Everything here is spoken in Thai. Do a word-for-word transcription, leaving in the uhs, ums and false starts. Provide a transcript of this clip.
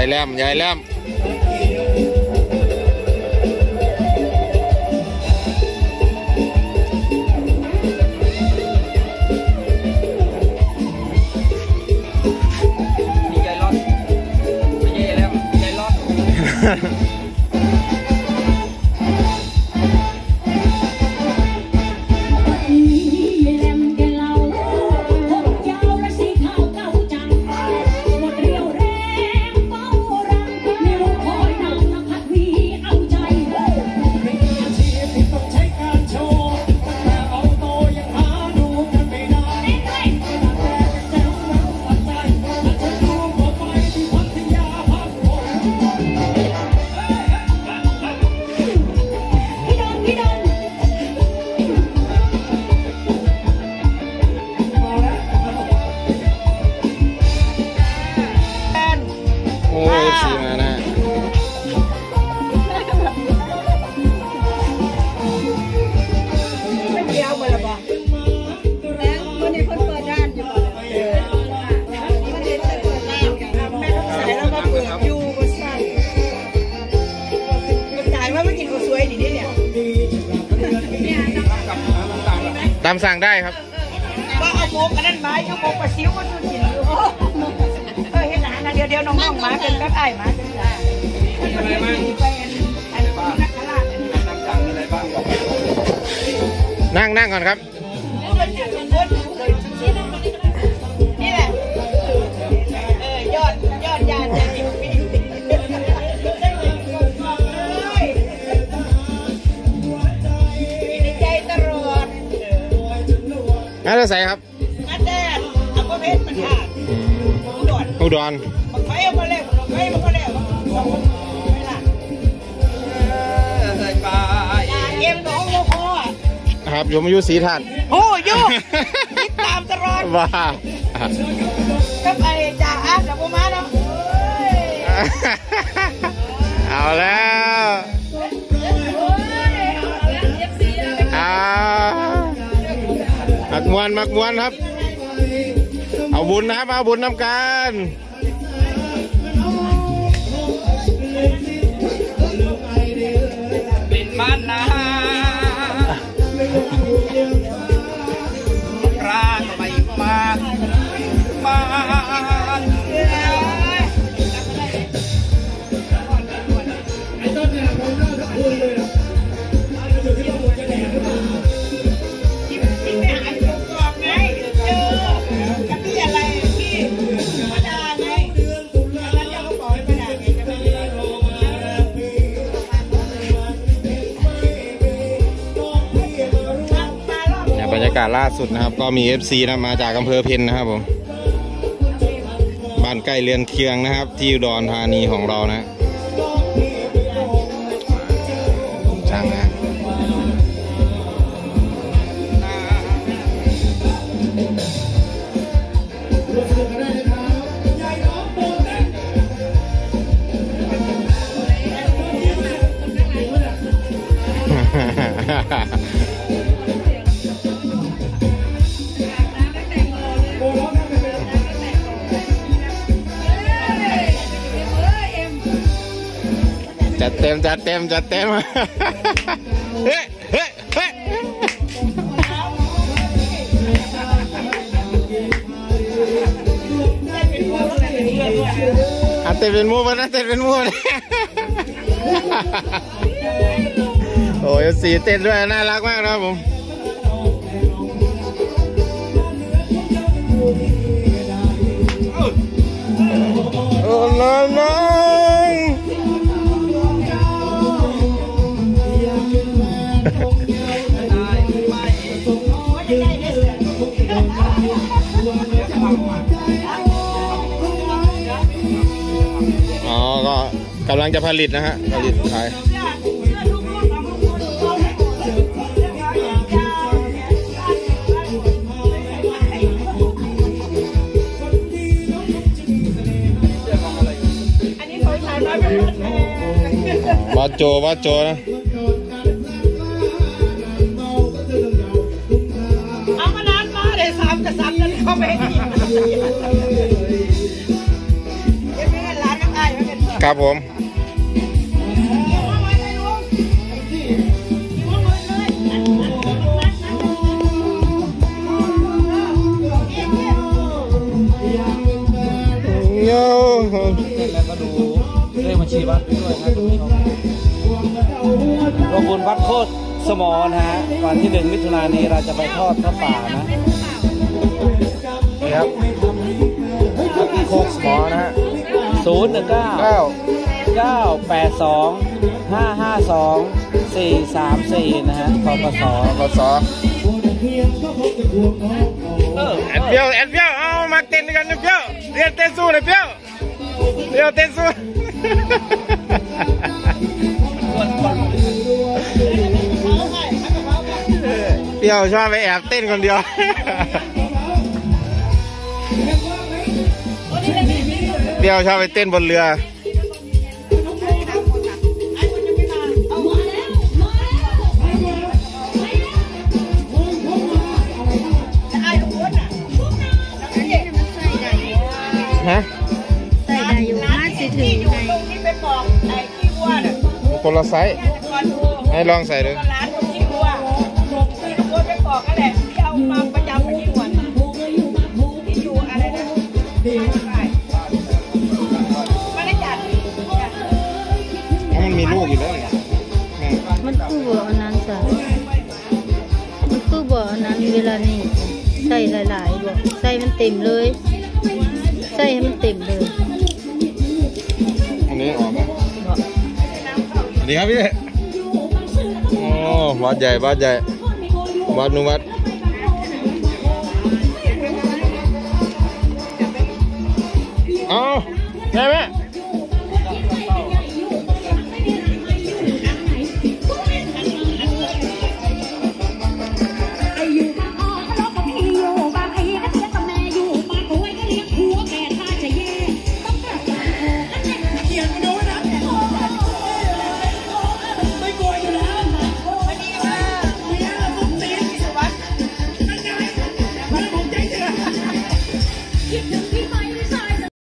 ายแหลมยายแหลมมียายรอดไม่ใช่ยายแหลมยายรอดตามสั่งได้ครับว่าเอาโมกกันนั่นไม้เอาโมกปลาซิวก็ดูกินอยู่เออเห็นหนานะเดี๋ยวเดี๋ยวน้องๆมาเป็นก็ไอ้มาเป็นจ้าอะไรบ้างไอ้นักขลาดน้ำสั่งอะไรบ้างบอกนั่งนั่งก่อนครับนี่แหละเออยอดยอดยาใจดีปีใจตลอดน่าจะใส่ครับนั่นแหละเอาประเภทมันขาดอุดรอุดรไฟเอามาแล้วไฟเอามาแล้วไม่ล่ะใส่ปลาเอ็มน้องโมโคอ่ะครับอยู่มาอยู่สีทัดโอ้ยติดตามตลอดว้าก็ไปจ่าอากับพ่อมาเนาะเอาแล้วอ่ามักมวนมักมวนครับเอาบุญนะครับเอาบุญนำกันเป็นบ้านนาราก็ไม่มาบ้านไอ้ต้นเนี่ยผมน่าจะพูดเลยบรรยากาศล่าสุดนะครับก็มี เอฟ ซี นะมาจากอำเภอเพ็ญนะครับผมบ้านใกล้เรือนเคียงนะครับที่อุดรธานีของเรานะช่างนะจัดเต็มจัดเต็มจัดเต็มเฮ้ยเฮ้ยเฮ้ยอันเต้นเป็นมูมันอันเต้นเป็นมูเลยโอ้ยสีเต้นด้วยน่ารักมากนะครับผมโอ้น้องน้องอ๋อก็กำลังจะผลิตนะฮะผลิตขายวัดโจวัดโจนะเอามานานมาเลยสามกับสามกันเขาไม่ให้กินยังไม่เห็นร้านน้ำอ้ายไม่เป็นครับผมโย่แล้วก็ดูเลขบัญชีวัดด้วยครับรวมบุญวัดโคตรสมอนะฮะวันที่หนึ่งมิถุนายนนี้เราจะไปทอดพระป่านะนี่ครับวัดโคกสมอนะฮะศูนย์หนึ่งเก้าเก้าเก้าแปดสองห้าห้าสองสี่สามสี่นะฮะปปสกสแอดเปียวแอดเปียวเอามาเต้นกันนะเปียวเรียนเต้นสู้เลยเปียวเรียนเต้นสู้เปียวชอบไปแอบเต้นคนเดียวเปียวชอบไปเต้นบนเรือฮะใส่ได้อยู่มาสิถือให้ตรงที่ไปบอกไอ้ขี้วัวน่ะคนละไซส์ให้ลองใส่ดูร้านคนขี้วัวที่ลูกวัวไปบอกนั่นแหละที่เอามาประจำไปที่หวนที่อยู่อะไรนะไม่ได้จัดมันมีลูกอยู่แล้วมันคือบ่อันนั้นจ้ะมันคือบ่อันนั้นเวลานี้ใส่หลายๆบ่ใส่มันเต็มเลยใส่ให้มันเต็มเลยอันนี้ออกมาสวัสดีครับพี่โอ้วัดใหญ่วัดใหญ่วัดนุวัดเอาได้ไหมคิดถึง